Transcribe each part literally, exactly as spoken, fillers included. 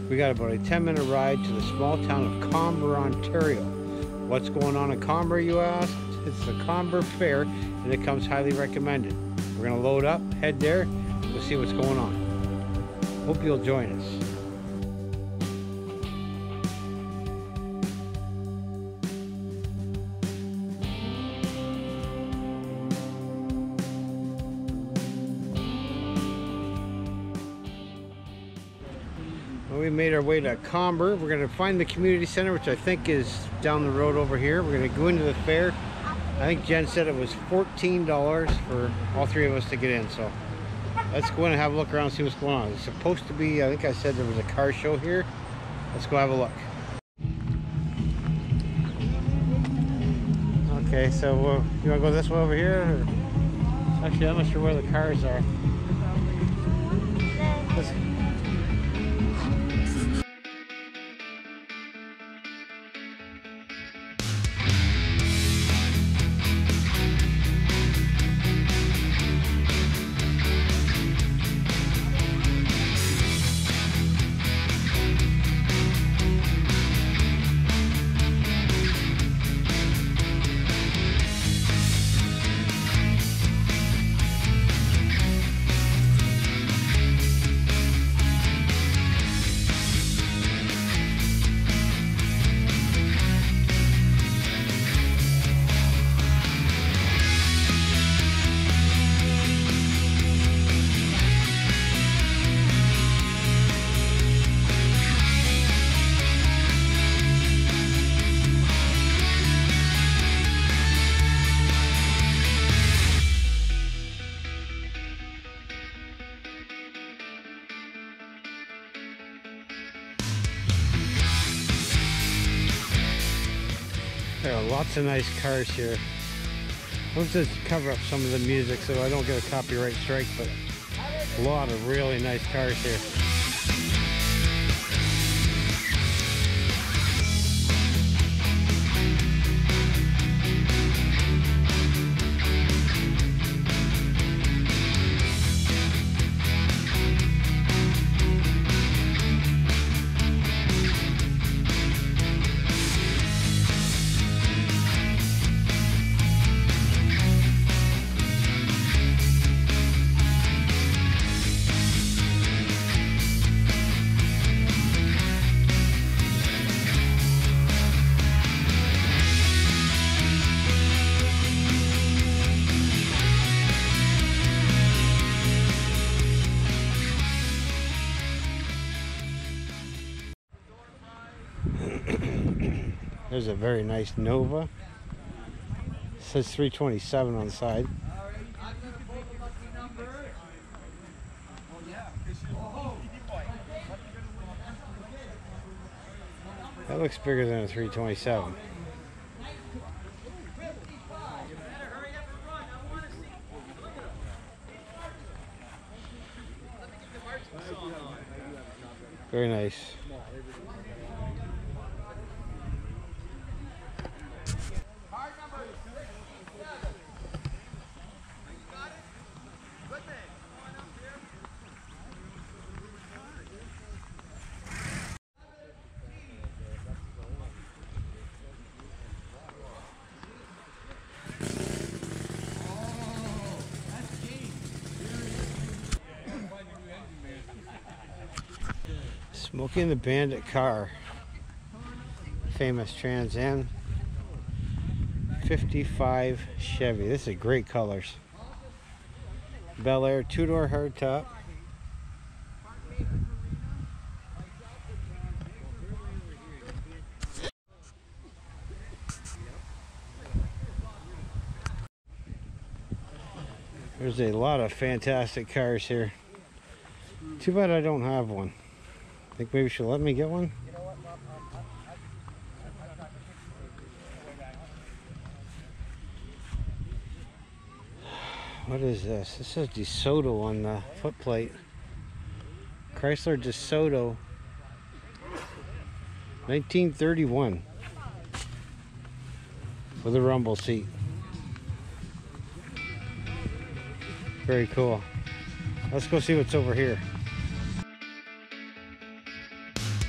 We got about a ten minute ride to the small town of Comber, Ontario. What's going on in Comber, you ask? It's the Comber Fair, and it comes highly recommended. We're gonna load up, head there, we'll see what's going on. Hope you'll join us. We made our way to Comber. We're going to find the community center, which I think is down the road over here. We're going to go into the fair. I think Jen said it was fourteen dollars for all three of us to get in. So let's go in and have a look around and see what's going on. It's supposed to be, I think I said there was a car show here. Let's go have a look. Okay, so uh, you want to go this way over here? Or? Actually, I'm not sure where the cars are. Let's There are lots of nice cars here. Let's just cover up some of the music so I don't get a copyright strike, but a lot of really nice cars here. There's a very nice Nova. It says three twenty-seven on the side. That looks bigger than a three twenty-seven. Very nice. Smokey and the Bandit car, famous Trans Am fifty-five Chevy. This is great colors. Bel Air two-door hardtop. There's a lot of fantastic cars here. Too bad I don't have one. Think maybe she'll let me get one? What is this? This says DeSoto on the footplate. Chrysler DeSoto. nineteen thirty-one. With a rumble seat. Very cool. Let's go see what's over here.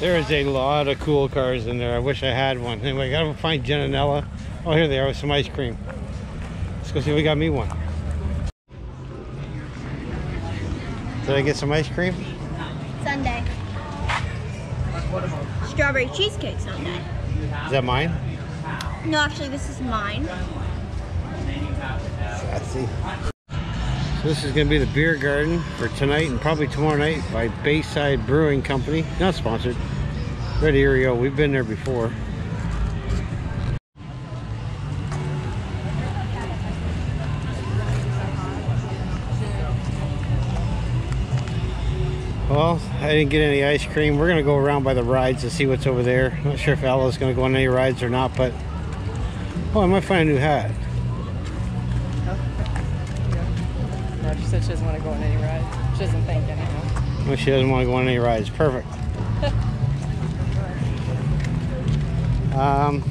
There is a lot of cool cars in there. I wish I had one. Anyway, I gotta find Jen and Ella. Oh, here they are with some ice cream. Let's go see if we got me one. Did I get some ice cream? Sundae. Strawberry cheesecake sundae. Is that mine? No, actually, this is mine. Sassy. So this is going to be the beer garden for tonight and probably tomorrow night by Bayside Brewing Company. Not sponsored. Red Area. We've been there before. Well, I didn't get any ice cream. We're going to go around by the rides to see what's over there. I'm not sure if Ella's going to go on any rides or not, but... Oh, I might find a new hat. No, she said she doesn't want to go on any rides. She doesn't think anyhow. Well, she doesn't want to go on any rides. Perfect. um...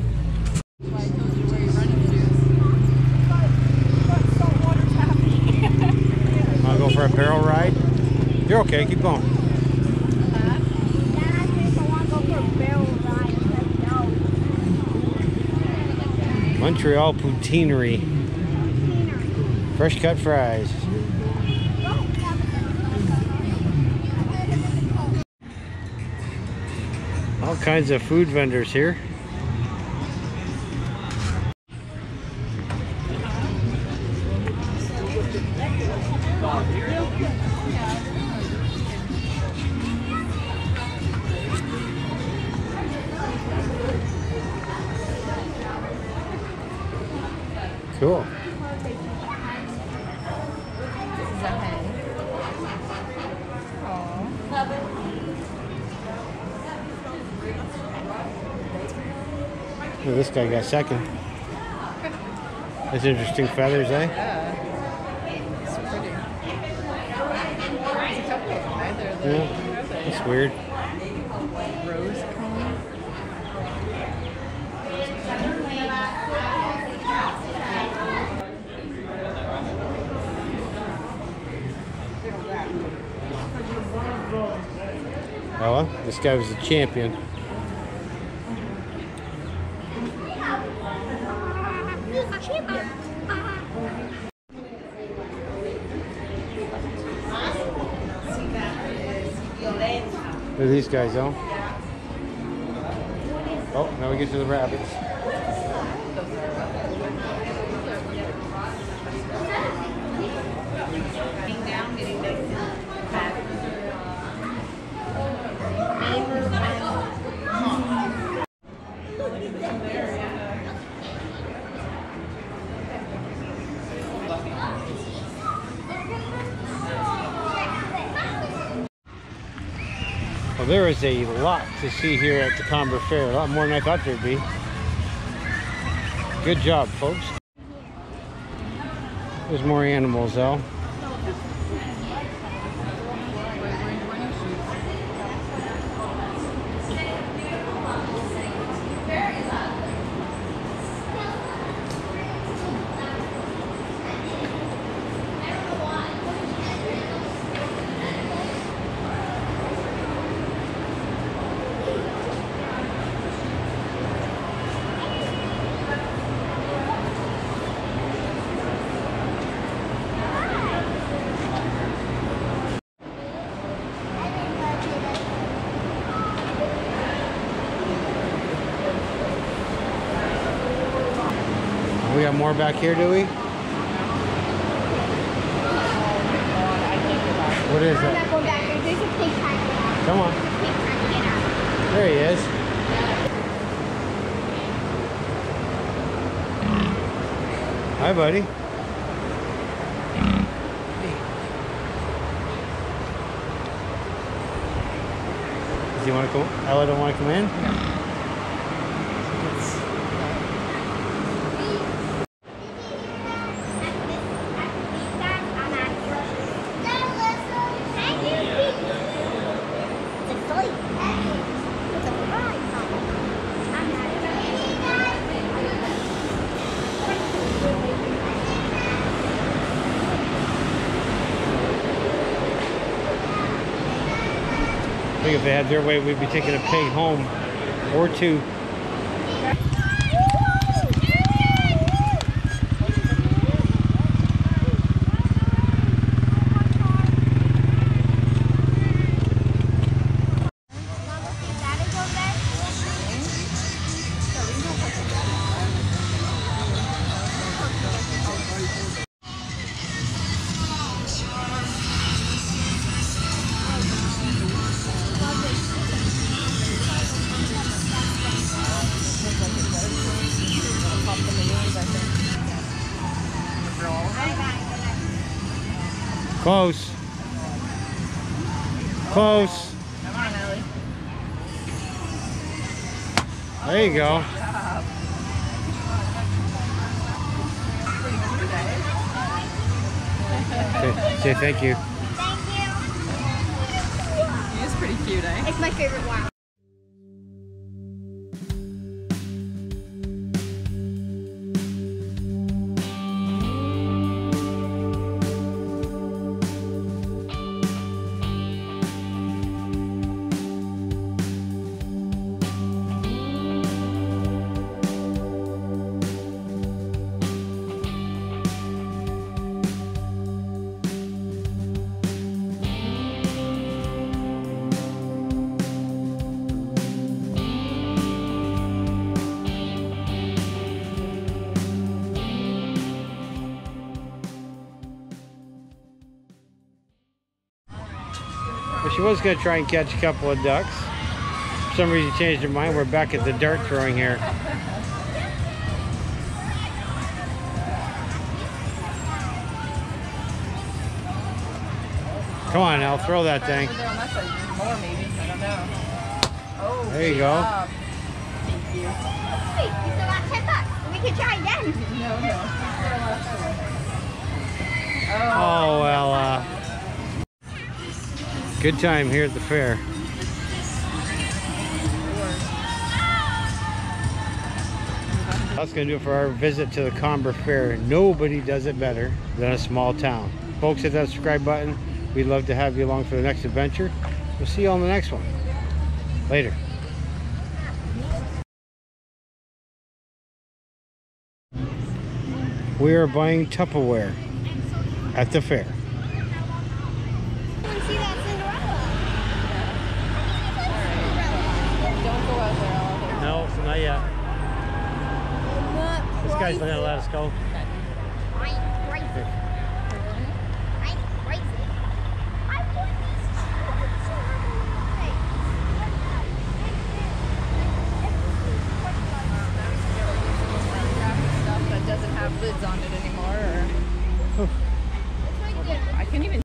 I'll go for a barrel ride. You're okay, keep going. Montreal Poutineery. Fresh cut fries. All kinds of food vendors here. Cool. Oh, this guy got second. That's interesting feathers, eh? Yeah. It's pretty. It's a couple of them, right? They're the, Yeah. That's weird. rose cone. Ella, this guy was a champion. Look at these guys, though. Oh, now we get to the rabbits. Well, there is a lot to see here at the Comber Fair. A lot more than I thought there'd be. Good job, folks. There's more animals, though. We got more back here, do we? What is it? Come on. There he is. Hi, buddy. Does he want to come? Ella don't want to come in? We think if they had their way, we'd be taking a pig home or two. Close. Close. Come on, Ellie. There you go. say, say thank you. Thank you. He is pretty cute, eh? It's my favorite one. Well, she was going to try and catch a couple of ducks. For some reason, she changed her mind. We're back at the dart throwing here. Come on, Al, throw that thing. More maybe, I don't know. Oh, there you go. Job. Thank you. Wait, you still got ten bucks. We can try again. No, no. Oh, well, uh, good time here at the fair. That's going to do it for our visit to the Comber Fair. Nobody does it better than a small town. Folks, hit that subscribe button. We'd love to have you along for the next adventure. We'll see you on the next one. Later. We are buying Tupperware at the fair. See that Cinderella? Don't go out there, Ellie. No, not yet. This guy's not gonna let us go. I ain't crazy. I ain't crazy. I want these Stuff that doesn't have lids on it anymore. Or... I couldn't even